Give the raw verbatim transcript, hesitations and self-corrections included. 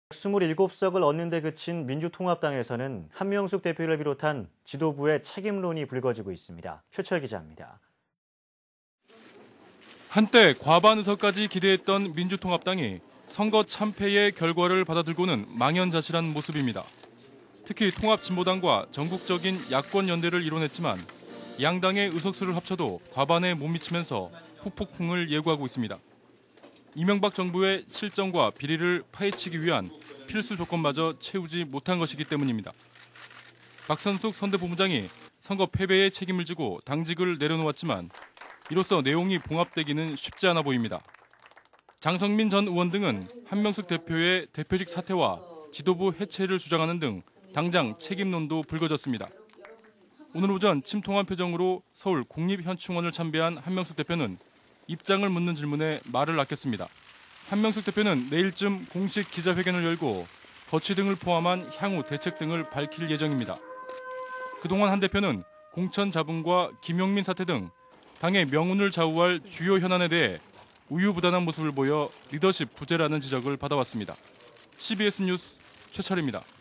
이십칠 석을 얻는 데 그친 민주통합당에서는 한명숙 대표를 비롯한 지도부의 책임론이 불거지고 있습니다. 최철 기자입니다. 한때 과반 의석까지 기대했던 민주통합당이 선거 참패의 결과를 받아들고는 망연자실한 모습입니다. 특히 통합진보당과 전국적인 야권 연대를 이뤄냈지만 양당의 의석수를 합쳐도 과반에 못 미치면서 후폭풍을 예고하고 있습니다. 이명박 정부의 실정과 비리를 파헤치기 위한 필수 조건마저 채우지 못한 것이기 때문입니다. 박선숙 선대본부장이 선거 패배의 책임을 지고 당직을 내려놓았지만 이로써 내용이 봉합되기는 쉽지 않아 보입니다. 장성민 전 의원 등은 한명숙 대표의 대표직 사퇴와 지도부 해체를 주장하는 등 당장 책임론도 불거졌습니다. 오늘 오전 침통한 표정으로 서울 국립현충원을 참배한 한명숙 대표는 입장을 묻는 질문에 말을 아꼈습니다. 한명숙 대표는 내일쯤 공식 기자회견을 열고 거취 등을 포함한 향후 대책 등을 밝힐 예정입니다. 그동안 한 대표는 공천 잡음과 김용민 사태 등 당의 명운을 좌우할 주요 현안에 대해 우유부단한 모습을 보여 리더십 부재라는 지적을 받아왔습니다. 씨비에스 뉴스 최철입니다.